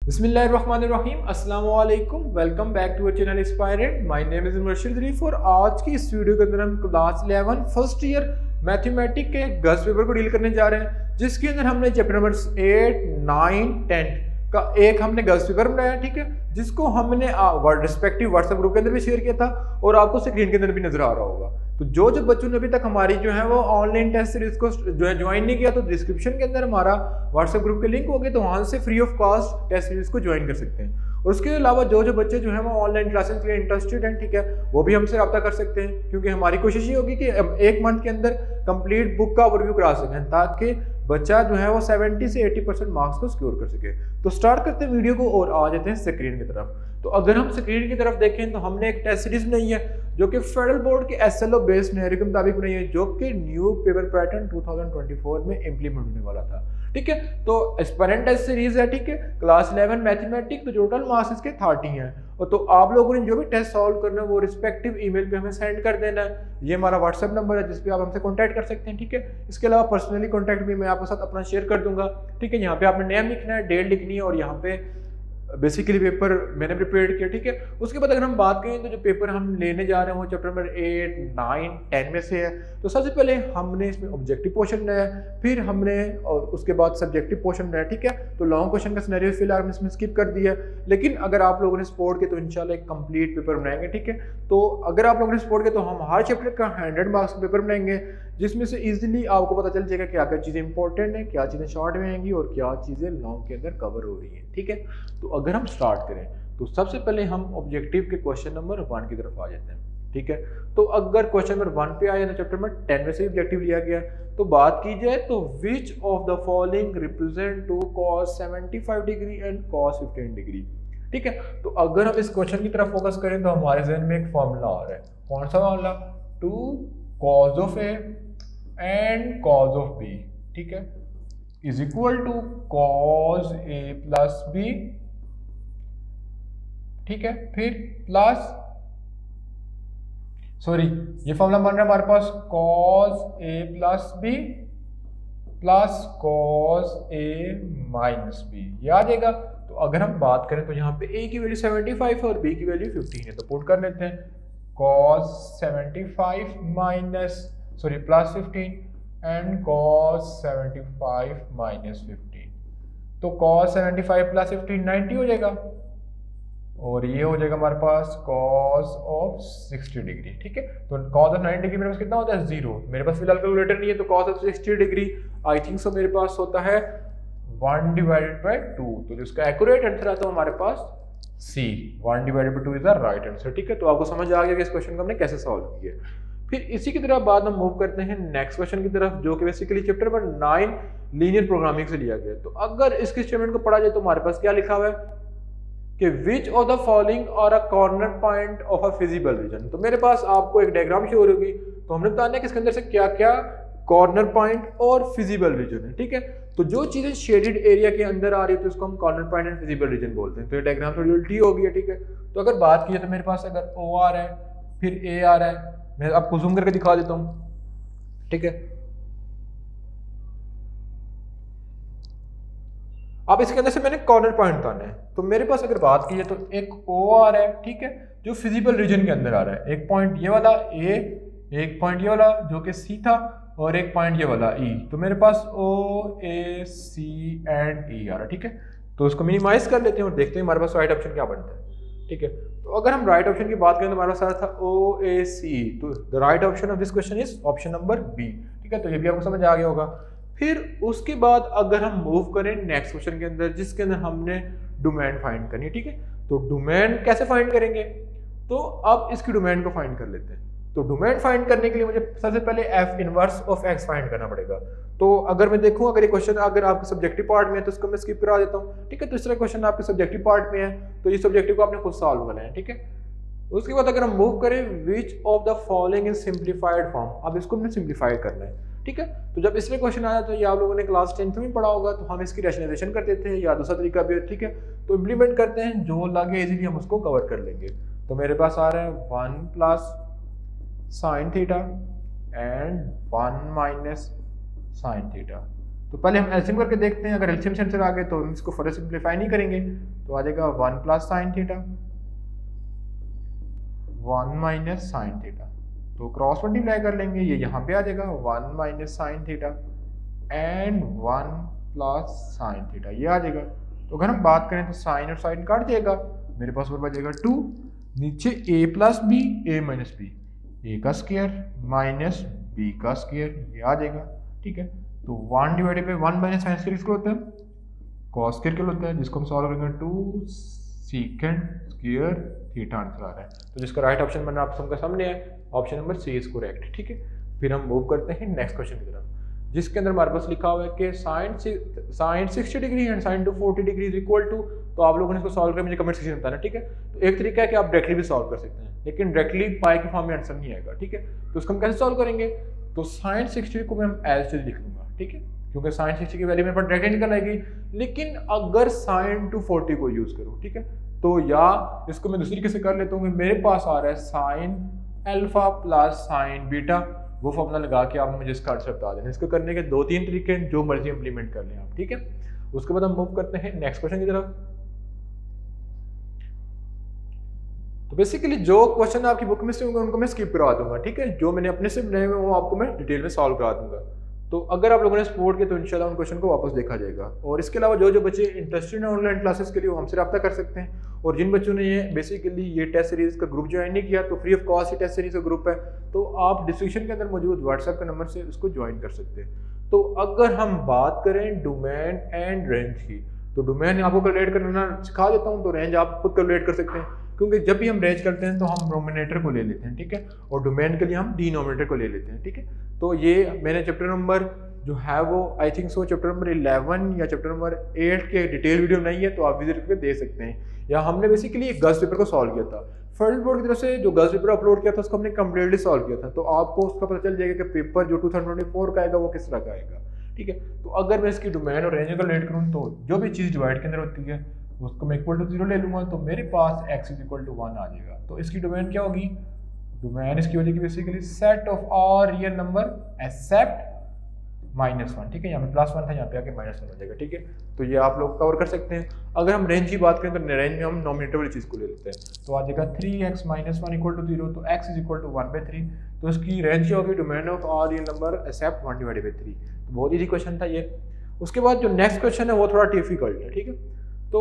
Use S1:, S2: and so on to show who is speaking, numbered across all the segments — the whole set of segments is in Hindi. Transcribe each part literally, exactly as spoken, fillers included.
S1: बिस्मिल्लाहिर्रहमानिर्रहीम, अस्सलाम वालेकुम। Welcome back to our channel inspired. My name is Murshid Zarif और आज की इस वीडियो के अंदर हम class eleven first year mathematics के गस्ट पेपर को डील करने जा रहे हैं, जिसके अंदर हमने chapter number eight nine ten का एक हमने गस्ट पेपर बनाया, ठीक है, जिसको हमने रिस्पेक्टिव व्हाट्सएप ग्रुप के अंदर भी शेयर किया था और आपको स्क्रीन के अंदर भी नजर आ रहा होगा। तो जो जो बच्चों ने अभी तक हमारी जो है वो ऑनलाइन टेस्ट सीरीज को जो है ज्वाइन नहीं किया, तो डिस्क्रिप्शन के अंदर हमारा व्हाट्सएप ग्रुप के लिंक होगी, तो वहां से free of cost test series को ज्वाइन कर सकते हैं। और उसके अलावा जो जो बच्चे जो है वो ऑनलाइन क्लासेस के लिए इंटरेस्टेड हैं, ठीक है, वो भी हमसे रब्ता कर सकते हैं, क्योंकि हमारी कोशिश ये होगी कि एक मंथ के अंदर कंप्लीट बुक का ओवरव्यू करा सकें, ताकि बच्चा जो है वो सेवेंटी से एटी परसेंट मार्क्स को स्कोर कर सके। तो स्टार्ट करते हैं वीडियो को और आ जाते हैं स्क्रीन की तरफ। तो अगर हम स्क्रीन की तरफ देखें तो हमने एक टेस्ट सीरीज बनाई है जो कि फेडरल बोर्ड के एसएलओ बेस्ड सिनेरियो के मुताबिक बनाई है, जो कि new paper pattern two thousand twenty four में इंप्लीमेंट होने वाला था, ठीक है। तो एस्पायरेंट टेस्ट सीरीज है, ठीक है, क्लास इलेवन मैथमेटिक्स, तो टोटल मार्क्स इसके थर्टी हैं। और तो आप लोगों ने जो भी टेस्ट सॉल्व करना है वो रिस्पेक्टिव ईमेल पे हमें सेंड कर देना है। ये हमारा व्हाट्सएप नंबर है जिस पे आप हमसे कांटेक्ट कर सकते हैं, ठीक है। इसके अलावा पर्सनली कांटेक्ट भी मैं आपके साथ अपना शेयर कर दूंगा, ठीक है। यहाँ पे आपने नेम लिखना है, डेट लिखनी है और यहाँ पे बेसिकली पेपर मैंने प्रिपेयर किया, ठीक है। उसके बाद अगर हम बात करें तो जो पेपर हम लेने जा रहे हैं वो chapter number eight nine ten में से है। तो सबसे पहले हमने इसमें ऑब्जेक्टिव पोर्शन बनाया है, फिर हमने और उसके बाद सब्जेक्टिव पोर्शन बनाया, ठीक है। तो लॉन्ग क्वेश्चन का सिनेरियो फिलहाल हमने इसमें स्किप कर दिया, लेकिन अगर आप लोगों ने स्पोर्ट के तो इंशाल्लाह एक कंप्लीट पेपर बनाएंगे, ठीक है। तो अगर आप लोगों ने स्पोर्ट के तो हम हर चैप्टर का हंड्रेड मार्क्स का पेपर बनाएंगे, जिसमें से इजीली आपको पता चल जाएगा क्या क्या चीज़ें इंपॉर्टेंट है, क्या चीज़ें शॉर्ट में आएंगी और क्या चीज़ें लॉन्ग के अंदर कवर हो रही हैं, ठीक है। तो अगर हम स्टार्ट करें तो सबसे पहले हम ऑब्जेक्टिव के क्वेश्चन नंबर वन की तरफ आ जाते हैं, ठीक है। तो अगर क्वेश्चन नंबर वन पे आए तो चैप्टर नंबर टेन में से ऑब्जेक्टिव लिया गया। तो बात की जाए तो which of the following represent two cos seventy five degree and cos fifteen degree, ठीक है। तो अगर हम इस क्वेश्चन की तरफ फोकस करें तो हमारे जहन में एक फॉर्मूला आ रहा है, कौन सा formula, two cos of A and cos of B, ठीक है, is equal to cos A plus B, ठीक है, फिर प्लस सॉरी ये फॉर्मूला बन रहा है हमारे पास cos A plus B plus cos A minus B, ये आ जाएगा। तो अगर हम बात करें तो यहाँ पे ए की वैल्यू सेवेंटी फाइव है और बी की वैल्यू फिफ्टीन है, तो पुट कर लेते हैं cos seventy five minus sorry plus fifteen and cos seventy five minus fifteen. तो cos seventy five plus fifteen ninety हो जाएगा और ये हो जाएगा हमारे पास कॉस ऑफ सिक्सटी डिग्री, ठीक है। तो कॉस ऑफ नाइंटी डिग्री मेरे पास कितना होता है, जीरो। मेरे पास फिलहाल कैलकुलेटर नहीं है, तो cos of sixty degree I think so मेरे पास होता है वन डिवाइडेड बाई टू। तो जिसका एक्यूरेट आंसर आता है हमारे पास C, one divided by two is the right answer, ठीक है। तो आपको समझ आ गया कि इस क्वेश्चन को हमने कैसे सॉल्व किया। फिर इसी की तरफ बाद हम मूव करते हैं नेक्स्ट क्वेश्चन की तरफ, जो कि basically chapter number nine linear programming से लिया गया। तो अगर इसके स्टेटमेंट को पढ़ा जाए तो हमारे पास क्या लिखा हुआ है कि which of the following are a corner point of a feasible region. तो मेरे पास आपको एक डायग्राम शो होगी, तो हमने बताना है कि इसके अंदर से क्या क्या कॉर्नर पॉइंट और फिजिबल रीजन है, ठीक है। तो जो चीजें शेडेड एरिया के अंदर आ रही है तो उसको हम corner point and feasible region बोलते हैं। तो ये डायग्राम थोड़ी उल्टी हो गई है, ठीक है। तो अगर बात की जाए तो मेरे पास अगर ओ आ रहा है फिर ए आ रहा है, मैं आपको जूम करके दिखा देता हूँ, ठीक है। अब इसके अंदर से मैंने कॉर्नर पॉइंट बताना है, तो मेरे पास अगर बात की जाए तो एक ओ आ रहा है, ठीक है, जो फिजिबल रीजन के अंदर आ रहा है। एक पॉइंट ये वाला ए, एक पॉइंट ये वाला जो कि सी था और एक पॉइंट ये वाला ई। तो मेरे पास ओ ए सी एंड ई आ रहा है, ठीक है। तो उसको मिनिमाइज कर लेते हैं और देखते हैं हमारे पास राइट ऑप्शन क्या बनता है, ठीक है। तो अगर हम राइट ऑप्शन की बात करें तो हमारे पास आ रहा था ओ ए सी, तो the right option of this question is option number B, ठीक है। तो ये भी आपको समझ आ गया होगा। फिर उसके बाद अगर हम मूव करें नेक्स्ट क्वेश्चन के अंदर, जिसके अंदर हमने डोमेन फाइंड करनी है, ठीक है। तो डोमेन कैसे फाइंड करेंगे, तो अब इसकी डोमेन को फाइंड कर लेते हैं। तो डोमेन फाइंड करने के लिए मुझे सबसे पहले F inverse of X find करना पड़ेगा। तो अगर मैं देखूं अगर ये क्वेश्चन अगर आपके सब्जेक्टिव पार्ट में है तो इसको मैं स्किप करा देता हूँ, ठीक है। तीसरा क्वेश्चन आपके सब्जेक्टिव पार्ट में है तो इस सब्जेक्टिव को आपने खुद सॉल्व करना है, ठीक है। उसके बाद अगर हम मूव करें which of the following in simplified form, अब इसको हमने सिंप्लीफाई करना है, ठीक है। तो जब इसलिए क्वेश्चन आया तो ये आप लोगों ने क्लास टेंथ में पढ़ा होगा, तो हम इसकी रैशनलाइजेशन करते थे या दूसरा तरीका भी है, ठीक है। तो इम्प्लीमेंट करते हैं, जो लगे इजीली हम उसको कवर कर लेंगे। तो मेरे पास आ रहा है one plus sine theta and one minus sine theta, तो पहले हम एलसीएम करके देखते हैं, अगर एलसीएम से आंसर आ गए तो हम इसको फर्दर सिंप्लीफाई नहीं करेंगे, तो आ जाएगा one plus sine theta one minus sine theta, तो क्रॉस मल्टीप्लाई कर लेंगे, ये यहाँ पे आ जाएगा one minus sine theta and one plus sine theta, ये आ जाएगा। तो अगर हम बात करें तो साइन और साइन काट देगा, मेरे पास ऊपर बचेगा टू, नीचे A plus B A minus B, A का स्क्वायर माइनस बी का स्क्वायर, ये आ जाएगा। ठीक है, तो one divided by one minus sine square किसको होता है, कॉस स्क्वायर क्या होता है, जिसको हम सॉल्व करेंगे two secant square theta answer आ रहा है। तो जिसका राइट ऑप्शन बना आप सबके सामने है, option number C is correct. ठीक है, फिर हम मूव करते हैं नेक्स्ट क्वेश्चन की तरफ, जिसके अंदर हमारे पास लिखा हुआ है कि sine sine sixty degree and sine two forty degree is equal to, तो आप लोगों ने इसको सॉल्व करके मुझे कमेंट सेक्शन में बताना। ठीक है, तो एक तरीका है कि आप डायरेक्टली भी सॉल्व कर सकते हैं, लेकिन डायरेक्टली पाई के फॉर्म में आंसर नहीं आएगा। ठीक है, तो उसको हम कैसे सॉल्व करेंगे, तो साइन सिक्सटी को मैं एज इट इज लिख लूंगा। ठीक है, क्योंकि साइन सिक्सटी की वैल्यू मेरे पास डायरेक्टली निकल आएगी, लेकिन अगर साइन टू फोर्टी को यूज करूँ, ठीक है, तो या इसको मैं दूसरी तरीके से कर लेता हूँ, मेरे पास आ रहा है sine alpha plus sine beta, वो फॉर्मूला लगा के आप मुझे इसका आंसर बता देना। इसको करने के दो तीन तरीके हैं, जो मर्जी इंप्लीमेंट कर लें आप। ठीक है, उसके बाद हम मूव करते हैं नेक्स्ट क्वेश्चन की तरफ। तो बेसिकली जो क्वेश्चन आपकी बुक में से होंगे उनको मैं स्किप करा दूंगा। ठीक है, जो मैंने अपने से बनाए हुए वो आपको मैं डिटेल में सॉल्व करा दूंगा। तो अगर आप लोगों ने सपोर्ट किया तो इंशाल्लाह उन क्वेश्चन को वापस देखा जाएगा। और इसके अलावा जो जो बच्चे इंटरेस्टेड हैं ऑनलाइन क्लासेस के लिए, वो हमसे रब्ता कर सकते हैं। और जिन बच्चों ने ये बेसिकली ये टेस्ट सीरीज का ग्रुप ज्वाइन नहीं किया, तो फ्री ऑफ कॉस्ट ये टेस्ट सीरीज का ग्रुप है, तो आप डिस्क्रिप्शन के अंदर मौजूद व्हाट्सएप के नंबर से उसको ज्वाइन कर सकते हैं। तो अगर हम बात करें डोमेन एंड रेंज की, तो डोमेन आपको कैलकुलेट करना सिखा देता हूँ, तो रेंज आप खुद कैलकुलेट कर सकते हैं, क्योंकि जब भी हम रेंज करते हैं तो हम नोमिनेटर को ले लेते हैं। ठीक है, और डोमेन के लिए हम डिनोमिनेटर को ले लेते हैं। ठीक है, तो ये मैंने चैप्टर नंबर जो है वो I think so chapter number eleven या चैप्टर नंबर एट के डिटेल वीडियो नहीं है, तो आप विजिट करके दे सकते हैं। या हमने बेसिकली एक गर्ल्स पेपर को सॉल्व किया था, फर्स्ट बोर्ड की तरफ से जो गर्ल्स पेपर अपलोड किया था उसको हमने कम्प्लीटली सॉल्व किया था, तो आपको उसका पता चल जाएगा कि पेपर जो टू थाउजेंड ट्वेंटी फोर का आएगा वो किस तरह का आएगा। ठीक है, तो अगर मैं इसकी डोमेन और रेंज को लेट करूँ, तो जो भी चीज़ डिवाइड के अंदर होती है उसको मैं इक्वल टू जीरो ले लूँगा, तो मेरे पास X is equal to one आ जाएगा। तो इसकी डोमेन क्या होगी, डोमेन इसकी हो जाएगी basically set of all real number except minus one. ठीक है, यहाँ पे प्लस वन था, यहाँ पे आके माइनस वन हो जाएगा। ठीक है, तो ये आप लोग कवर कर सकते हैं। अगर हम रेंज की बात करें तो रेंज में हम नॉमिनेटर वाली चीज़ को ले लेते हैं, तो आ जाएगा three X minus one equal to zero, तो X is equal to one by three. तो इसकी रेंज क्या होगी, domain of all real number except one divided by three. तो बहुत ईजी क्वेश्चन था ये। उसके बाद जो नेक्स्ट क्वेश्चन है वो थोड़ा डिफिकल्ट है। ठीक है, तो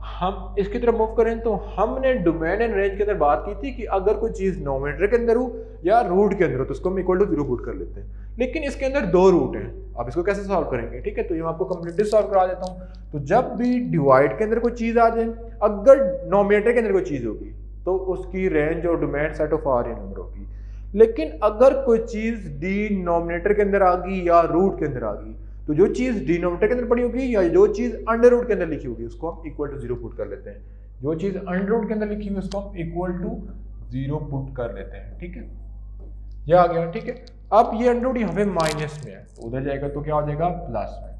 S1: हम इसकी तरफ मूव करें, तो हमने डोमेन एंड रेंज के अंदर बात की थी कि अगर कोई चीज़ नोमिनेटर के अंदर हो या रूट के अंदर हो तो उसको हम इक्वल टू जीरो पुट कर लेते हैं, लेकिन इसके अंदर दो रूट हैं। आप इसको कैसे सॉल्व करेंगे, ठीक है, तो ये मैं आपको कंप्लीटली सॉल्व करा देता हूँ। तो जब भी डिवाइड के अंदर कोई चीज़ आ जाए, अगर नोमिनेटर के अंदर कोई चीज़ होगी तो उसकी रेंज और domain set of R number होगी, लेकिन अगर कोई चीज़ डिनोमिनेटर के अंदर आ गई या रूट के अंदर आ गई, तो जो चीज़ डिनोमिनेटर के अंदर पड़ी होगी या जो चीज़ अंडर रूट के अंदर लिखी होगी उसको हम इक्वल टू जीरो पुट कर लेते हैं। जो चीज़ अंडर रूट के अंदर लिखी हुई उसको हम इक्वल टू जीरो पुट कर लेते हैं। ठीक है, ये आ गया। ठीक है, अब ये अंडर रूट यहाँ पे माइनस में है, तो उधर जाएगा तो क्या हो जाएगा, प्लस में।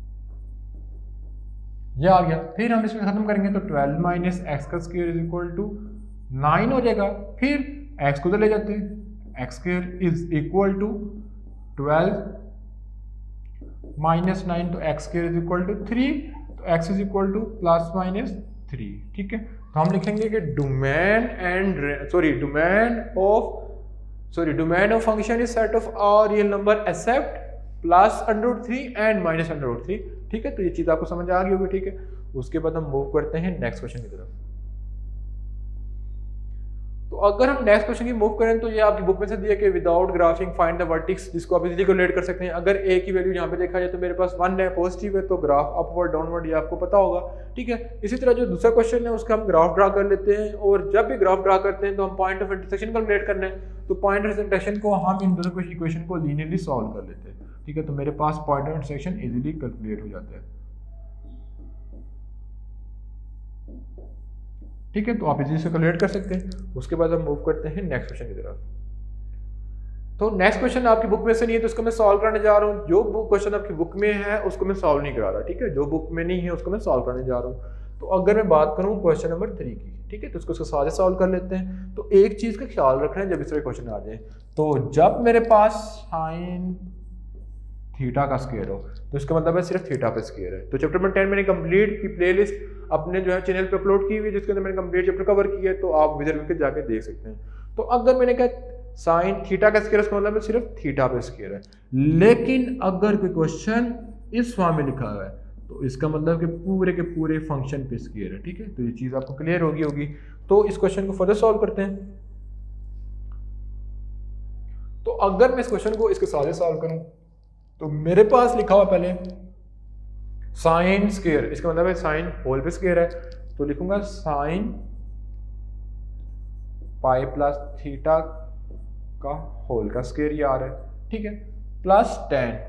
S1: ये आ गया। फिर हम इसमें खत्म करेंगे तो ट्वेल्व माइनस एक्स का square is equal to nine हो जाएगा। फिर एक्स को उधर ले जाते हैं, X square is equal to twelve minus nine, तो X square is equal to three, तो X is equal to plus minus three. ठीक है, तो हम लिखेंगे कि domain and sorry domain of sorry domain of function is set of all real number except plus under root three and minus under root three. ठीक है, तो ये चीज़ आपको समझ आ गई होगी। ठीक है, उसके बाद हम मूव करते हैं नेक्स्ट क्वेश्चन की तरफ। तो अगर हम नेक्स्ट क्वेश्चन की मूव करें तो ये आपकी बुक में से दिया कि without graphing find the vertex, जिसको आप इजीली कैलकुलेट कर सकते हैं। अगर ए की वैल्यू यहाँ पे देखा जाए तो मेरे पास वन है, पॉजिटिव है, तो ग्राफ अपवर्ड डाउनवर्ड ये आपको पता होगा। ठीक है, इसी तरह जो दूसरा क्वेश्चन है उसका हम ग्राफ ड्रा कर लेते हैं, और जब भी ग्राफ ड्रा करते हैं तो हम पॉइंट ऑफ इंटरसेक्शन कैलकुलेट करना है, तो पॉइंट ऑफ इंटरसेक्शन को हम इन दोनों इक्वेशन को लीनियरली सॉल्व कर लेते हैं। ठीक है, तो मेरे पास point of intersection easily calculate हो जाता है। ठीक है, तो आप इजी से कैलकुलेट कर सकते हैं। उसके बाद हम मूव करते हैं नेक्स्ट क्वेश्चन की तरफ। तो नेक्स्ट क्वेश्चन आपकी बुक में से नहीं है तो उसको मैं सॉल्व करने जा रहा हूँ। जो बुक क्वेश्चन आपकी बुक में है उसको मैं सॉल्व नहीं करा रहा। ठीक है, जो बुक में नहीं है उसको मैं सॉल्व करने जा रहा हूँ। तो अगर मैं बात करूँ क्वेश्चन नंबर थ्री की, ठीक है, तो उसको साथ सॉल्व कर लेते हैं। तो एक चीज़ का ख्याल रखना है जब इस तरह क्वेश्चन आ जाए, तो जब मेरे पास साइन थीटा का स्क्वायर हो, तो इसका मतलब है सिर्फ थीटा पे स्क्वायर है। तो चैप्टर नंबर टेन मैंने कंप्लीट की प्लेलिस्ट अपने जो है चैनल पे अपलोड की हुई है, जिसके अंदर मैंने कंप्लीट चैप्टर कवर किया है, तो आप विजिट करके जाके देख सकते हैं। तो अगर मैंने कहा साइन थीटा का स्क्वायर, उसका मतलब सिर्फ थीटा पे स्क्वायर है। लेकिन अगर कोई क्वेश्चन इस फॉर्म में लिखा हुआ है तो इसका मतलब कि पूरे के पूरे फंक्शन पे स्क्वायर है, ठीक है। तो ये चीज आपको क्लियर होगी होगी तो इस क्वेश्चन को फर्दर सॉल्व करते हैं। तो अगर मैं इस क्वेश्चन को इसके साथ सॉल्व करूं तो मेरे पास लिखा हुआ पहले साइन स्क्वायर, इसका मतलब है साइन होल पे स्क्वायर है, तो लिखूंगा साइन पाई प्लस थीटा का होल का स्क्वायर ये आ रहा है, ठीक है, plus tan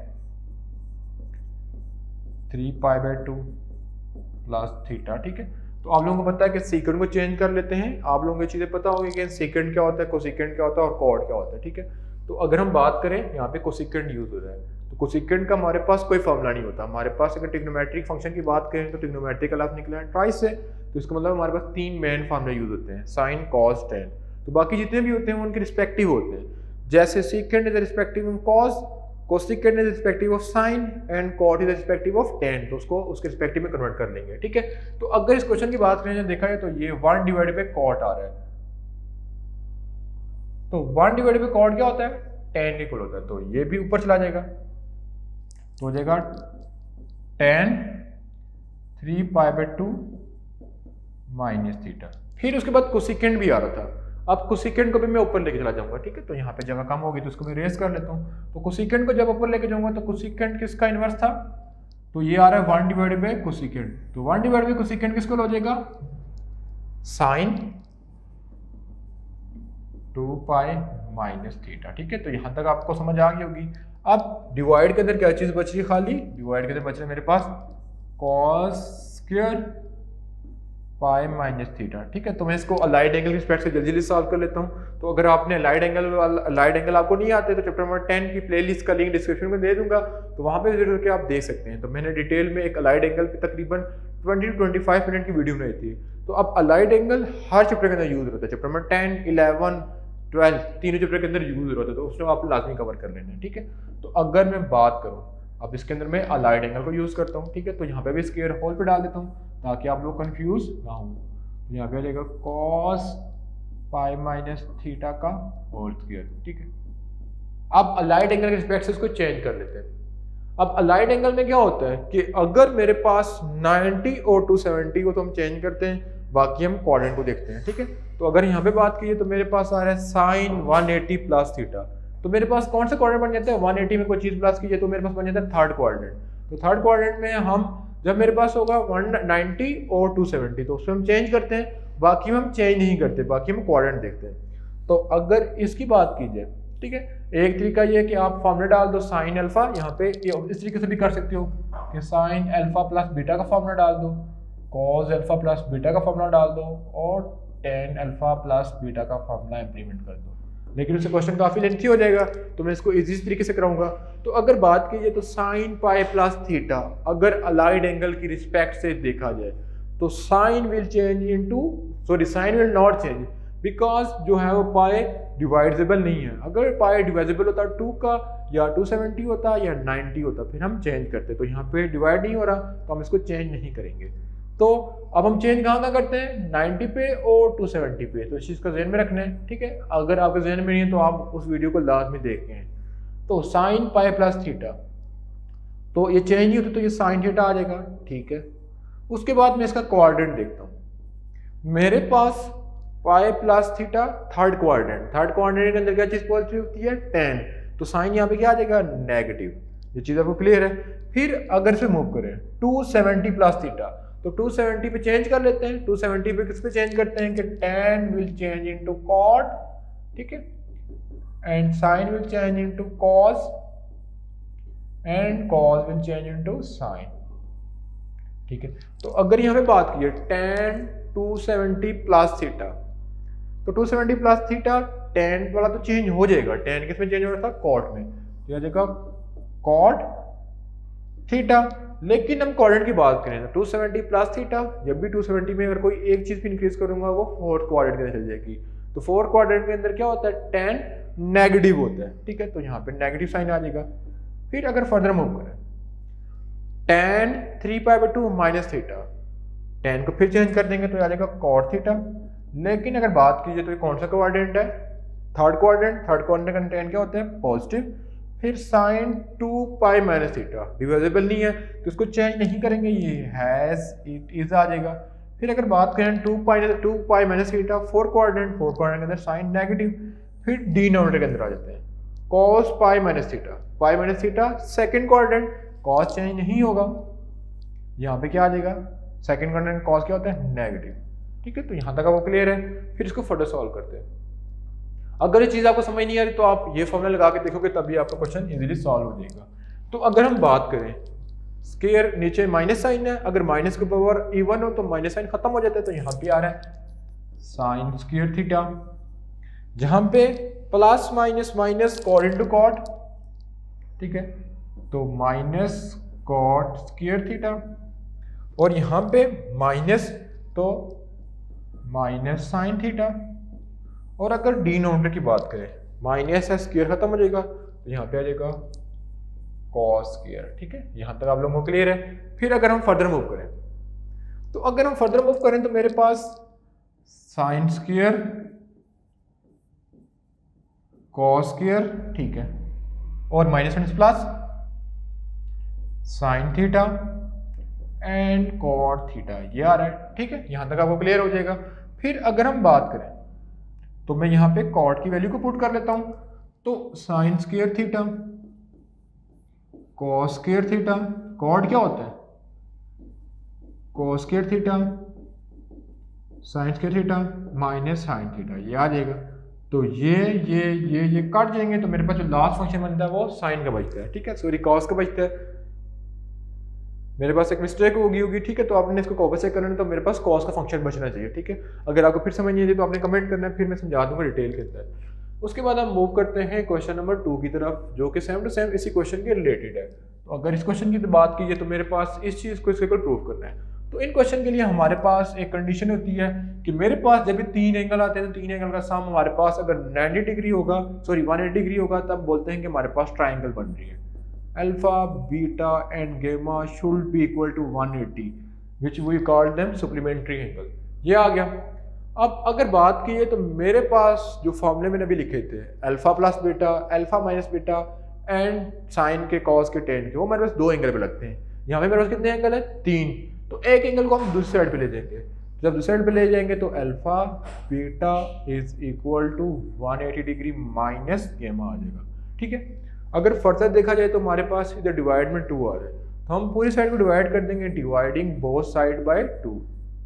S1: three pi by two plus theta, ठीक है। तो आप लोगों को पता है कि सीकेंड को चेंज कर लेते हैं, आप लोगों को ये चीजें पता होगी कि सीकेंड क्या होता है, कोसेकेंड क्या होता है और कॉड क्या होता है, ठीक है। तो अगर हम बात करें यहाँ पे कोसेकेंड यूज हो रहा है, तो कोसेकेंड का हमारे पास कोई फॉर्मूला नहीं होता। हमारे पास अगर ट्रिग्नोमेट्रिक फंक्शन की बात करें तो ट्रिग्नोमेट्रिक का लफ्ज निकला है ट्वाइस से, तो इसका मतलब हमारे पास तीन मेन फॉर्मूला यूज होते हैं, साइन कॉस टेन। तो बाकी जितने भी होते हैं वो उनके रिस्पेक्टिव होते हैं, जैसे secant is respective of cos, cosecant is respective of sine and cot is respective of tan, तो उसको उसके रिस्पेक्टिव में कन्वर्ट कर लेंगे, ठीक है। तो अगर इस क्वेश्चन की बात करें देखा जाए तो ये वन डिवाइडेड बाय कॉट आ रहा है, तो वन डिवाइडेड बाय कॉट क्या होता है, टेन के इक्वल होता है, तो ये भी ऊपर चला जाएगा, तो हो जाएगा tan three pi by two minus theta. फिर उसके बाद कोसेकेंड भी आ रहा था, अब कोसेकेंड को भी मैं ऊपर लेके चला जाऊंगा, ठीक है। तो यहाँ पे जगह कम होगी तो उसको मैं रेस कर लेता हूँ। तो कोसेकेंड को जब ऊपर लेके जाऊंगा तो कोसेकेंड किसका इनवर्स था, तो ये आ रहा है वन डिवाइडेड बाय कोसेकेंड, तो वन डिवाइडेड बाय कोसेकेंड किसको हो जाएगा, sine two pi minus theta, ठीक है। तो यहाँ तक आपको समझ आ गई होगी। अब डिवाइड के अंदर क्या चीज बच रही है, खाली डिवाइड के अंदर बच रहा है मेरे पास cos square pi minus theta, ठीक है। तो मैं इसको अलाइड एंगल की रिस्पेक्ट से जल्दी जल्दी सॉल्व कर लेता हूँ। तो अगर आपने अलाइड एंगल अलाइड एंगल आपको नहीं आते तो चैप्टर नंबर टेन की प्लेलिस्ट का लिंक डिस्क्रिप्शन में दे दूंगा, तो वहाँ पे विजिट करके आप देख सकते हैं। तो मैंने डिटेल में एक अलाइड एंगल पे तकरीबन twenty two twenty five minute की वीडियो बनाई थी। तो अब अलाइड एंगल हर चैप्टर के अंदर यूज होता है, chapter number ten eleven twelve तीनों चैप्टर के अंदर यूज होता है, तो उसको आप लाजमी कवर कर लेना, ठीक है। तो अगर मैं बात करूँ अब इसके अंदर मैं अलाइड एंगल को यूज करता हूँ, ठीक है। तो यहाँ पे भी स्क्वायर होल पे डाल देता हूँ ताकि आप लोग कंफ्यूज ना हो। तो यहाँ पे आ जाएगा कॉस पाई माइनस थीटा का होल स्क्वायर, ठीक है। अब अलाइड एंगल के रिस्पेक्ट से इसको चेंज कर लेते हैं। अब अलाइड एंगल में क्या होता है कि अगर मेरे पास नाइंटी और टू सेवेंटी को तो हम चेंज करते हैं, बाकी हम क्वाड्रेंट को देखते हैं, ठीक है। तो अगर यहाँ पे बात कीजिए तो मेरे पास आ रहा है sine one eighty plus theta, तो मेरे पास कौन सा क्वाड्रेंट बन जाता है, वन एटी में कोई चीज प्लस कीजिए तो मेरे पास बन जाता है थर्ड क्वाड्रेंट। तो थर्ड क्वाड्रेंट में हम जब मेरे पास होगा वन नाइंटी और टू सेवेंटी तो उसमें हम चेंज करते हैं, बाकी में हम चेंज नहीं करते, बाकी हम क्वाड्रेंट देखते हैं। तो अगर इसकी बात कीजिए, ठीक है, एक तरीका ये है कि आप फॉर्मूला डाल दो साइन अल्फा, यहाँ पे इस तरीके से भी कर सकते हो कि साइन अल्फा प्लस बीटा का फॉर्मूला डाल दो, कॉस अल्फा प्लस बीटा का फॉर्मूला डाल दो और टेन अल्फा प्लस बीटा का फॉर्मूला इंप्लीमेंट कर दो। लेकिन उससे क्वेश्चन काफी लेंथी हो जाएगा, तो मैं इसको इजी तरीके से कराऊंगा। तो अगर बात कीजिए तो साइन पाई प्लस थीटा अगर अलाइड एंगल की रिस्पेक्ट से देखा जाए तो sine will change into sorry sine will not change because जो है वो पाई डिवाइडेबल नहीं है। अगर पाई डिवाइडेबल होता टू का या टू सेवेंटी होता या नाइंटी होता फिर हम चेंज करते, तो यहाँ पे डिवाइड नहीं हो रहा तो हम इसको चेंज नहीं करेंगे। तो अब हम चेंज कहाँ कहाँ करते हैं, नाइंटी पे और टू सेवेंटी पे, तो इस चीज़ का जहन में रखना है, ठीक है। अगर आपके जहन में नहीं है तो आप उस वीडियो को लाजमी देखें। तो साइन पाई प्लस थीटा तो ये चेंज नहीं होता तो ये साइन थीटा आ जाएगा, ठीक है। उसके बाद मैं इसका क्वाड्रेंट देखता हूँ, मेरे पास pi plus theta third quadrant, third quadrant के अंदर क्या चीज़ पॉजिटिव होती है टेन, तो साइन यहाँ पे क्या आ जाएगा नेगेटिव, ये चीज़ आपको क्लियर है। फिर अगर से मूव करें टू सेवेंटी प्लस थीटा तो टू सेवेंटी पे चेंज कर लेते हैं, टू सेवेंटी पे किस पे चेंज करते हैं कि tan will change into cot, ठीक है, and sin will change into cos and cos will change into sin, ठीक है। तो अगर यहाँ पे बात की tan two seventy plus theta तो two seventy plus theta tan वाला तो चेंज हो जाएगा, tan किस में चेंज हो रहा था cot में, तो आ जाएगा cot थीटा। लेकिन हम क्वाड्रेंट की बात करें तो टू सेवेंटी प्लस थीटा, जब भी टू सेवेंटी में अगर कोई एक चीज भी इंक्रीज करूंगा वो फोर्थ क्वाड्रेंट के अंदर चल जाएगी। तो फोर्थ क्वाड्रेंट के अंदर क्या होता है, tan नेगेटिव होता है, ठीक है। तो यहाँ पे नेगेटिव साइन आ जाएगा। फिर अगर फर्दर मूव करें tan three pi by two minus theta, tan को फिर चेंज कर देंगे तो आ जाएगा कॉट थीटा। लेकिन अगर बात कीजिए तो ये कौन सा कोऑर्डिनेट है, थर्ड कोऑर्डिनेट, थर्ड कोऑर्डिनेट का टेन क्या होता है पॉजिटिव। फिर sine two pi minus theta divisible नहीं है तो इसको चेंज नहीं करेंगे, ये हैज इट इज आ जाएगा। फिर अगर बात करें two pi two pi minus theta four coordinate, four coordinate के अंदर साइन नेगेटिव। फिर डिनोमिनेटर के अंदर आ जाते हैं cos pi minus theta, pi minus theta second coordinate, cos change नहीं होगा, यहाँ पे क्या आ जाएगा सेकंड कोऑर्डिनेट कॉस क्या होता है नेगेटिव। ठीक है, तो यहाँ तक आपको क्लियर है। फिर इसको फर्दर सॉल्व करते हैं। अगर ये चीज़ आपको समझ नहीं आ रही तो आप ये फॉर्मूला लगा के देखोगे तभी आपका क्वेश्चन इजीली सॉल्व हो जाएगा। तो अगर हम बात करें स्क्वायर नीचे माइनस साइन है, अगर माइनस के पावर इवन हो तो माइनस साइन खत्म हो जाता है, तो यहाँ पे आ रहा है साइन स्क्वायर थीटा, जहाँ पे plus minus minus cot into cot. ठीक है, तो माइनस कॉट स्क्वायर थीटा और यहाँ पे माइनस तो माइनस साइन थीटा। और अगर डिनोमिनेटर की बात करें माइनस है स्क्वायर खत्म हो जाएगा तो यहाँ पे आ जाएगा कॉस स्क्वायर। ठीक है, यहाँ तक आप लोगों को क्लियर है। फिर अगर हम फर्दर मूव करें तो अगर हम फर्दर मूव करें तो मेरे पास साइन स्क्वायर कॉस स्क्वायर, ठीक है, और minus minus plus sine theta and cot theta, ये आ रहा है। ठीक है, यहाँ तक आपको क्लियर हो जाएगा। फिर अगर हम बात करें तो मैं यहाँ पे कॉट की वैल्यू को पुट कर लेता हूँ, तो sine square theta cos square theta, cot क्या होता है cos square theta sine square theta minus sine theta, ये आ जाएगा। तो ये ये ये ये कट जाएंगे तो मेरे पास जो लास्ट फंक्शन बनता है वो साइन का बचता है। ठीक है, सॉरी कॉस का बचता है, मेरे पास एक मिस्टेक होगी होगी ठीक है, तो आपने इसको कॉपी से करना है तो मेरे पास कॉस का फंक्शन बचना चाहिए। ठीक है, अगर आपको फिर समझ नहीं आई तो आपने कमेंट करना है, फिर मैं समझा दूंगा डिटेल के अंदर। उसके बाद हम मूव करते हैं क्वेश्चन नंबर टू की तरफ, जो कि सेम टू सेम इसी क्वेश्चन के रिलेटेड है। तो अगर इस क्वेश्चन की बात कीजिए तो मेरे पास इस चीज़ को इसके ऊपर प्रूव करना है। तो इन क्वेश्चन के लिए हमारे पास एक कंडीशन होती है कि मेरे पास जब भी तीन एंगल आते हैं तो तीन एंगल का सम हमारे पास अगर नाइन्टी डिग्री होगा सॉरी वन एटी डिग्री होगा तब बोलते हैं कि हमारे पास ट्राइंगल बन रही है। Alpha beta and gamma should be equal to one eighty which we call them supplementary angle, ये आ गया। अब अगर बात की है तो मेरे पास जो फॉर्मूले मैंने अभी लिखे थे alpha plus beta, alpha minus beta and sine के कॉस के टेन के, वो मेरे पास दो एंगल पे लगते हैं। यहाँ पे मेरे पास कितने एंगल है तीन, तो एक एंगल को हम दूसरी साइड पे ले जाएंगे। जब दूसरी साइड पे ले जाएंगे तो alpha beta is equal to one eighty degree minus gamma आ जाएगा। ठीक है, अगर फर्दर देखा जाए तो हमारे पास इधर डिवाइड में टू आ रहा है तो हम पूरी साइड को डिवाइड कर देंगे dividing both side by two.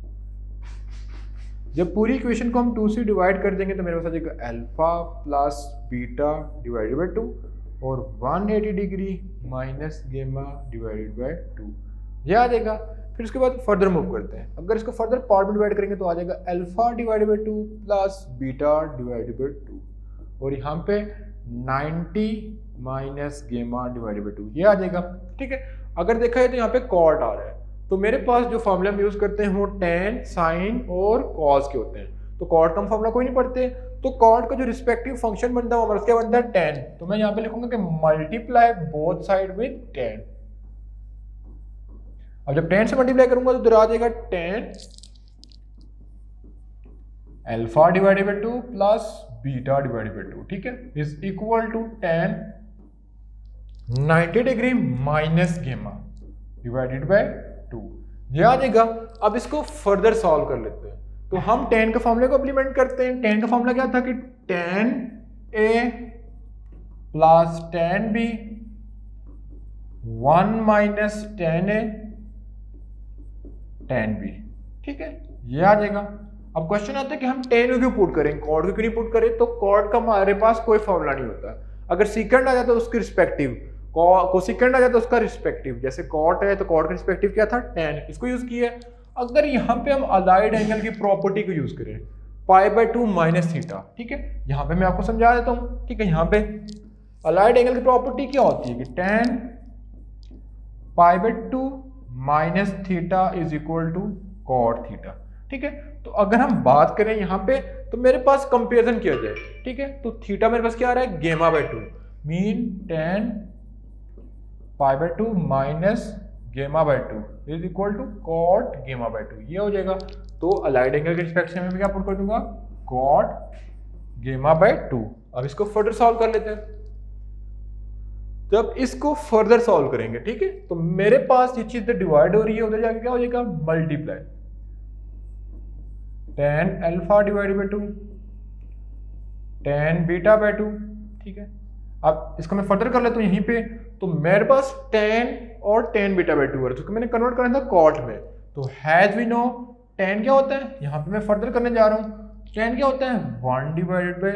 S1: जब पूरी इक्वेशन को हम टू से डिवाइड कर देंगे तो मेरे पास आ जाएगा alpha plus beta divided by two और one eighty degree minus gamma divided by two, ये आ जाएगा। फिर उसके बाद फर्दर मूव करते हैं, अगर इसको फर्दर पार्ट में डिवाइड करेंगे तो आ जाएगा alpha divided by two plus beta divided by two और यहाँ पे ninety minus gamma divided by two, ये आ जाएगा। ठीक है, अगर देखा जाए तो यहाँ पे कॉट आ रहा है तो मेरे पास जो फॉर्मूला हम यूज करते हैं वो टेन साइन और कॉस के होते हैं। तो कॉट का हम फॉर्मूला कोई नहीं पढ़ते, तो कॉट का जो रिस्पेक्टिव फंक्शन बनता है वो हमारा क्या बनता है टेन। तो मैं यहाँ पे लिखूंगा कि multiply both side with tan. अब जब टेन से मल्टीप्लाई करूंगा तो इधर आ जाएगा tan alpha divided by two plus beta divided by two, ठीक है, is equal to tan ninety degree minus gamma divided by two, ये आ जाएगा। अब इसको फर्दर सॉल्व कर लेते हैं, तो हम टेन के फॉर्मूले को इंप्लीमेंट करते हैं। टेन का फॉर्मूला क्या था कि tan A plus tan B one minus tan A tan B, ठीक है, ये आ जाएगा। अब क्वेश्चन आता है कि हम टेन को क्यों पुट करें, कॉर्ड को क्यों नहीं पुट करें, तो कॉर्ड का हमारे पास कोई फॉर्मूला नहीं होता। अगर सीकेंड आ जाता तो उसके रिस्पेक्टिव, को सीकेंड आ जाता तो उसका रिस्पेक्टिव, जैसे कॉट है तो कॉट का रिस्पेक्टिव क्या था टेन, इसको यूज किया। अगर यहाँ पे हम अलाइड एंगल की प्रॉपर्टी को यूज करें pi by two minus theta, ठीक है, यहाँ पे मैं आपको समझा देता हूँ। ठीक है, यहाँ पे अलाइड एंगल की प्रॉपर्टी क्या होती है कि tan pi by two minus theta is equal to cot theta, ठीक है। तो अगर हम बात करें यहाँ पे तो मेरे पास कंपेरिजन किया जाए, ठीक है, तो थीटा मेरे पास क्या आ रहा है gamma by two, mean tan pi by two minus gamma by two is equal to cot gamma by two, ये हो जाएगा। तो अलाइड एंगल के रिस्पेक्ट में मैं क्या पुट कर दूंगा, कॉट गेमा बाई टू। अब इसको फर्दर सॉल्व कर लेते हैं। जब इसको फर्दर सॉल्व करेंगे, ठीक है, तो मेरे पास ये चीज डिवाइड हो रही है, उधर जाके क्या हो जाएगा, multiply tan alpha divide by two tan beta by two, ठीक है। अब इसको मैं फर्दर कर लेता हूँ यहीं पे, तो मेरे पास टेन और टेन बीटा बाई टू है, तो मैंने कन्वर्ट करना था कॉट में। तो हैज वी नो टेन क्या होता है, यहाँ पे मैं फर्दर करने जा रहा हूँ। टेन क्या होता है, one divided by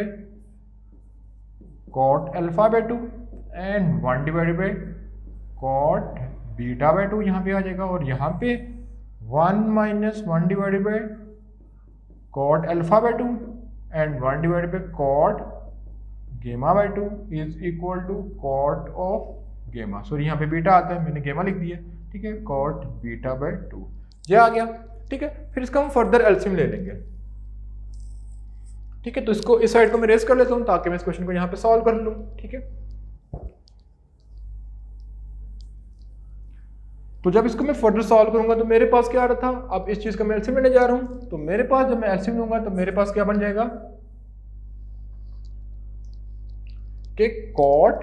S1: cot alpha by two and one divided by cot beta by two यहाँ पे आ जाएगा। और यहाँ पे one minus one divided by cot alpha by two and one divided by cot gamma by two is equal to cot of gamma. Sorry यहाँ पे बीटा आता है, मैंने गेमा लिख दिया, ठीक है, कॉट बीटा बाई टू, ये आ गया, ठीक है। फिर इसका हम फर्दर एलसीएम ले लेंगे, ठीक है। तो इसको इस साइड को मैं रेस कर लेता हूँ ताकि मैं इस क्वेश्चन को यहाँ पे सॉल्व कर लूँ, ठीक है। तो जब इसको मैं फर्दर सॉल्व करूंगा तो मेरे पास क्या आ रहा था, अब इस चीज का मैं एलसीएम लेने जा रहा हूं, तो मेरे पास जब मैं एलसीएम लूंगा तो मेरे पास क्या बन जाएगा कि cot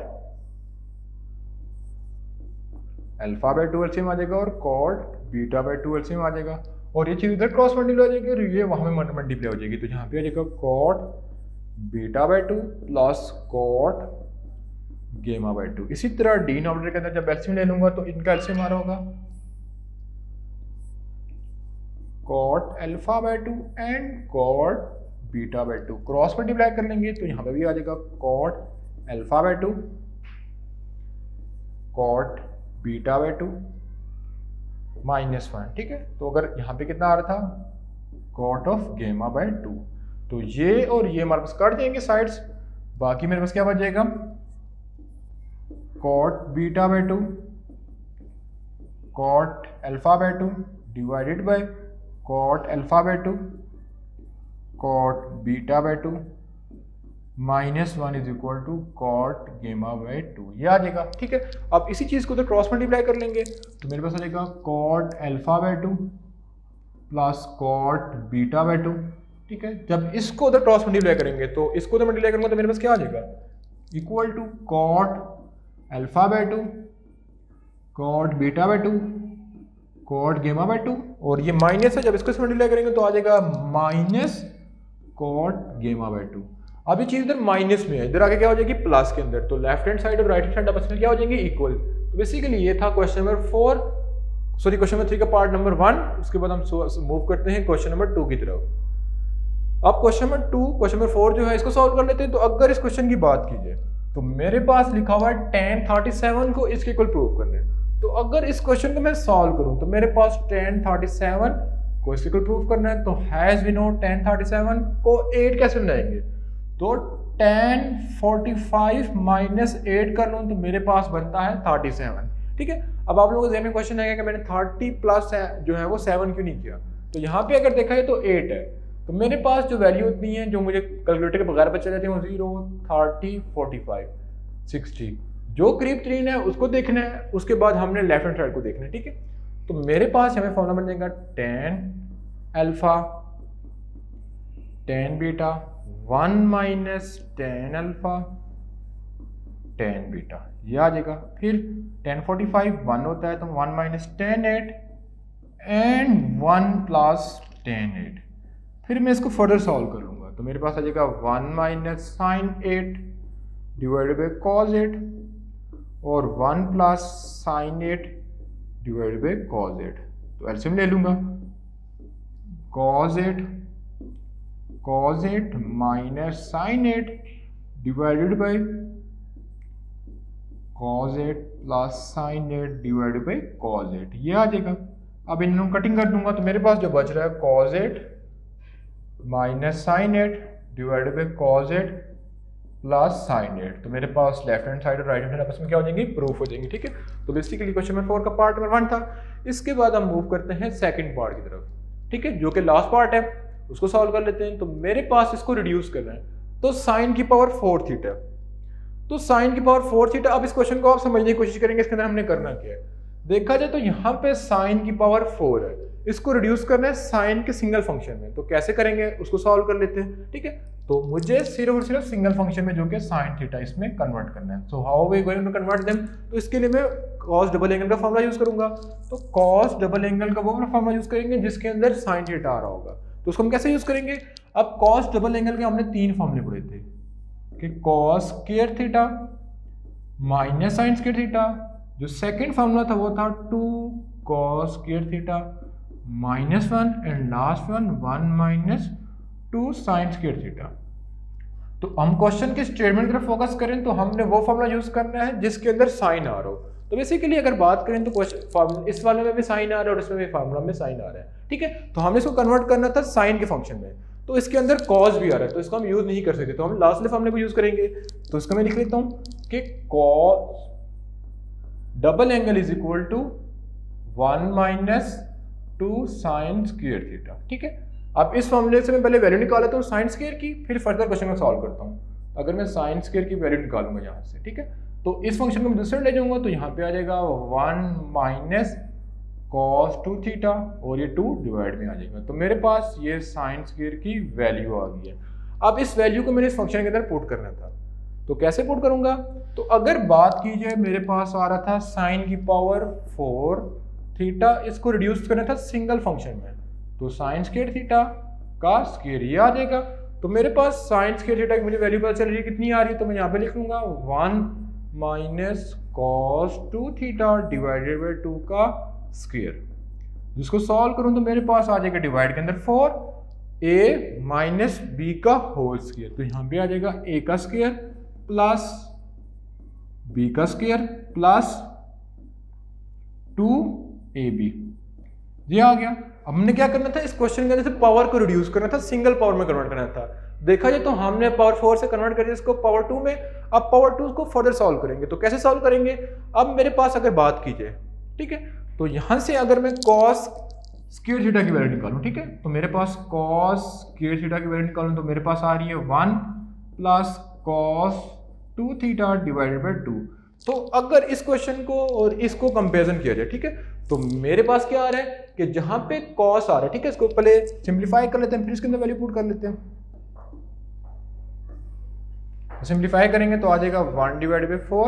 S1: alpha by two LCM आ जाएगा और cot beta by two LCM आ जाएगा। और ये चीज इधर क्रॉस मल्टीप्लाई हो जाएगी और ये वहां में मल्टीप्लाई हो जाएगी। तो यहाँ पे आ जाएगा cot beta by two plus cot gamma by two. इसी तरह डिनोमिनेटर के अंदर जब एलसीएम ले लूंगा तो इनका एलसीएम आ रहा होगा cot alpha by two and cot beta by two, cross multiply कर लेंगे तो यहाँ पे भी आ जाएगा cot alpha by two cot beta by two minus one, ठीक है। तो अगर यहाँ पे कितना आ रहा था, cot of gamma by two, तो ये और ये हमारे पास कट जाएंगे साइड्स, बाकी मेरे पास क्या बच जाएगा, cot beta by two cot alpha by two divided by cot alpha by two cot beta by two minus one is equal to cot gamma by two, ये आ जाएगा, ठीक है। अब इसी चीज को तो क्रॉस मल्टीप्लाई कर लेंगे तो मेरे पास आ जाएगा cot alpha by two plus cot beta by two, ठीक है। जब इसको उधर क्रॉस मल्टीप्लाई करेंगे तो इसको उधर मल्टीप्लाई करूंगा तो मेरे पास क्या आ जाएगा, equal to cot alpha by two cot beta by two cot gamma by two, और ये माइनस है, जब इसको मल्टीप्लाई करेंगे तो आ जाएगा minus cot gamma by two. अब ये चीज इधर माइनस में है, इधर आगे क्या हो जाएगी, प्लस के अंदर, तो लेफ्ट हैंड साइड और राइट हैंड साइड आपस में क्या हो जाएंगे, इक्वल। तो बेसिकली ये था question number four, sorry question number three का पार्ट नंबर वन। उसके बाद हम मूव करते हैं क्वेश्चन नंबर टू की तरफ। अब question number two, question number four जो है इसको सॉल्व कर लेते हैं। तो अगर इस क्वेश्चन की बात कीजिए तो मेरे पास लिखा हुआ है टेन थर्टी सेवन को इसके इक्वल प्रूव करने। तो अगर इस क्वेश्चन को मैं सॉल्व करूं तो मेरे पास टेन थर्टी सेवन को इसके इक्वल प्रूव करना है। तो has we know tan thirty seven को एट कैसे बनाएंगे, तो tan forty five minus eight कर लूँ तो मेरे पास बनता है थर्टी सेवन, ठीक है। अब आप लोगों को ज़हन में क्वेश्चन आएगा कि मैंने थर्टी प्लस जो है वो सेवन क्यों नहीं किया, तो यहाँ पे अगर देखा है तो एट है, तो मेरे पास जो वैल्यू उतनी है जो मुझे कैलकुलेटर के बगैर बचा जाती है वो zero thirty forty five sixty, जो करीब तीन है उसको देखना है, उसके बाद हमने लेफ्ट हैंड साइड को देखना है, ठीक है। तो मेरे पास हमें फॉर्मूला बन जाएगा tan alpha tan beta one minus tan alpha tan beta, ये आ जाएगा। फिर टेन फोर्टी फाइव वन होता है तो one minus tan eight and one plus tan eight. फिर मैं इसको फर्दर सॉल्व कर लूँगा तो मेरे पास आ जाएगा one minus sine eight divided by cos eight और one plus sine eight divided by cos eight. तो एलसीएम ले लूँगा, cos eight cos eight minus sine eight divided by cos eight plus sine eight divided by cos eight, ये आ जाएगा। अब इन दोनों कटिंग कर दूंगा तो मेरे पास जो बच रहा है cos eight minus sine eight divided by cos eight plus sine eight, तो मेरे पास लेफ्ट हैंड साइड और राइट हैंड आपस में क्या हो जाएंगी, प्रूफ हो जाएंगी, ठीक है। तो बेसिकली क्वेश्चन नंबर फोर का पार्ट नंबर वन था। इसके बाद हम मूव करते हैं सेकंड पार्ट की तरफ, ठीक है, जो कि लास्ट पार्ट है, उसको सॉल्व कर लेते हैं। तो मेरे पास इसको रिड्यूस करना है, तो साइन की पावर फोर थीटा, तो साइन की पावर फोर थीटा। अब इस क्वेश्चन को आप समझने की कोशिश करेंगे इसके अंदर हमने करना क्या है। देखा जाए तो यहाँ पे साइन की पावर फोर है, इसको रिड्यूस करना है साइन के सिंगल फंक्शन में। तो कैसे करेंगे उसको सॉल्व कर लेते हैं, ठीक है। तो मुझे सिर्फ और सिर्फ सिंगल फंक्शन में जो कि साइन थीटा इसमें कन्वर्ट करना है। So how we going to convert them, तो इसके लिए मैं कॉस डबल एंगल का फॉर्मूला यूज करूंगा। तो कॉस डबल एंगल का वो फॉर्मूला यूज करेंगे जिसके अंदर साइन थीटा आ रहा होगा। तो उसको हम कैसे यूज करेंगे, अब कॉस डबल एंगल के हमने तीन फॉर्मूले पढ़े थे कि cos square theta minus sine square theta, जो सेकंड फॉर्मूला था वो था two cos square theta minus one, and last one one minus two sine square theta. तो हम क्वेश्चन के स्टेटमेंट की तरफ फोकस करें तो हमने वो फॉर्मूला यूज करना है जिसके अंदर साइन आ रहा हो। तो बेसिकली अगर बात करें तो क्वेश्चन इस वाले में भी साइन आ रहा है और इसमें भी फार्मूला में साइन आ रहा है, ठीक है। तो हमने इसको कन्वर्ट करना था साइन के फंक्शन में, तो इसके अंदर कॉस भी आ रहा है तो इसको हम यूज नहीं कर सकते, तो हम लास्ट वाले फॉर्मूले को यूज करेंगे। तो इसको मैं लिख लेता हूं कि cos double angle is equal to one minus two sine square theta, ठीक है। अब इस फॉर्मूले से मैं पहले वैल्यू निकाल लेता हूँ साइन स्क्वायर की, फिर फर्दर क्वेश्चन को सॉल्व करता हूँ। अगर मैं साइन स्क्वायर की वैल्यू निकालूंगा यहाँ से, ठीक है, तो इस फंक्शन को मैं दूसरे ले जाऊंगा तो यहाँ पे आ जाएगा one minus cos two theta और ये टू डिवाइड में आ जाएगा। तो मेरे पास ये साइन स्क्वायर की वैल्यू आ गई है। अब इस वैल्यू को मैंने इस फंक्शन के अंदर पुट करना था, तो कैसे पुट करूंगा, तो अगर बात की जाए मेरे पास आ रहा था साइन की पावर फोर थीटा, इसको रिड्यूस करना था सिंगल फंक्शन में, तो साइन स्क्वायर थीटा का स्क्वायर ये आ जाएगा। तो मेरे पास साइन स्क्वायर थीटा की मुझे वैल्यू पता चल रही है कितनी आ रही है, तो मैं यहाँ पे लिख लूंगा one minus cos two theta divided by two का स्क्वायर। जिसको सॉल्व करूं तो मेरे पास आ जाएगा डिवाइड के अंदर फोर, ए माइनस बी का होल स्क्वायर, तो यहाँ पे आ जाएगा ए का स्क्वायर प्लस बी का square plus two A B, ये आ गया। अब हमने क्या करना था, इस क्वेश्चन के अंदर से पावर को रिड्यूस करना था, सिंगल पावर में कन्वर्ट करना था। देखा जाए तो हमने पावर फोर से कन्वर्ट कर दिया इसको पावर टू में। अब पावर टू को फर्दर सॉल्व करेंगे, तो कैसे सॉल्व करेंगे, अब मेरे पास अगर बात की जाए, ठीक है, तो यहां से अगर मैं कॉस स्क्वायर थीटा की वैल्यू निकालूं, ठीक है, तो मेरे पास कॉस स्क्वायर थीटा की वैल्यू निकालूं तो मेरे पास आ रही है one plus cos two theta divided by two. तो अगर इस क्वेश्चन को और इसको कंपेरिजन किया जाए, ठीक है, तो मेरे पास क्या आ रहा है कि जहां पे कॉस आ रहा है, ठीक है, इसको पहले सिंप्लीफाई कर लेते हैं फिर इसके अंदर वैल्यू पुट कर लेते हैं। सिंप्लीफाई करेंगे तो आ जाएगा one divide by four,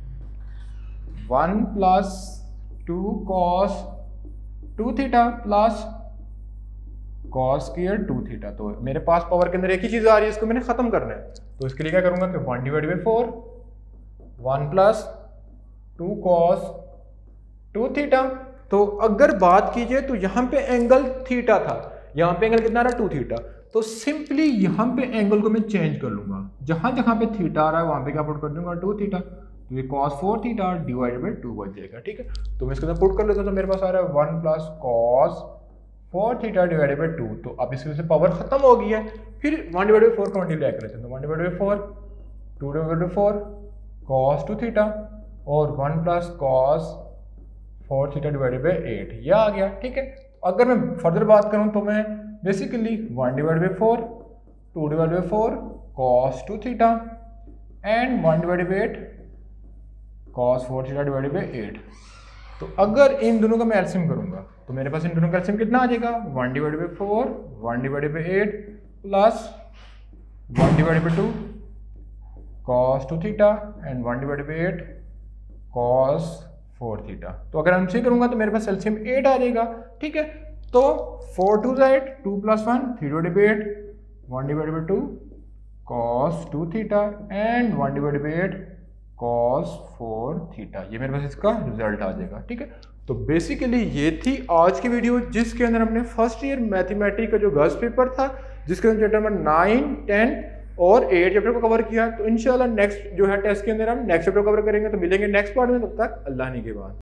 S1: one plus two cos two theta plus cos square two theta. तो मेरे पास पावर के अंदर एक ही चीज आ रही है, इसको मैंने खत्म करना है, तो इसके लिए क्या करूंगा कि one divide by four, one plus two cos two theta. तो अगर बात कीजिए तो यहाँ पे एंगल थीटा था, यहाँ पे एंगल कितना आ रहा है, टू थीटा। तो सिंपली यहाँ पे एंगल को मैं चेंज कर लूंगा, जहां जहां पे थीटा आ रहा है वहां पे क्या पुट कर दूंगा, टू थीटा, तो ये cos four theta divided by two बच जाएगा, ठीक है। तो मैं इसके अंदर पुट कर लेता हूँ, तो मेरे पास आ रहा है one plus cos four theta divided by two. तो अब इसकी वजह से पावर खत्म हो गई है, फिर वन डिवाइड बाई फोर का मल्टीप्लाई कर लेते हैं, तो one divide by four, two divide by four cos two theta और one plus cos four theta divided by eight, ये आ गया, ठीक है। अगर मैं फर्दर बात करूं तो मैं basically one divide by four, two divide by four cos two theta and one divide by eight cos four theta divided by eight. तो अगर इन दोनों का मैं एलसीएम करूंगा तो मेरे पास इन दोनों का एलसीएम कितना आ जाएगा, one divide by four, one divide by eight plus one divide by two cos two theta and one divide by eight cos four theta. तो अगर एमसी करूंगा तो मेरे पास एलसीएम एट आ जाएगा, ठीक है। तो four two eight, two plus one, three divide by eight, one divide by two cos two theta and one divide by eight cos four theta, ये मेरे पास इसका रिजल्ट आ जाएगा, ठीक है। तो बेसिकली ये थी आज की वीडियो जिसके अंदर हमने फर्स्ट ईयर मैथमेटिक्स का जो गर्ल्स पेपर था जिसके अंदर चैप्टर नंबर नाइन, टेन और एट चैप्टर को कवर किया। तो इंशाल्लाह नेक्स्ट जो है टेस्ट के अंदर हम नेक्स्ट चैप्टर कवर करेंगे। तो मिलेंगे नेक्स्ट पार्ट में, तब तक अल्लाह ने के बाद।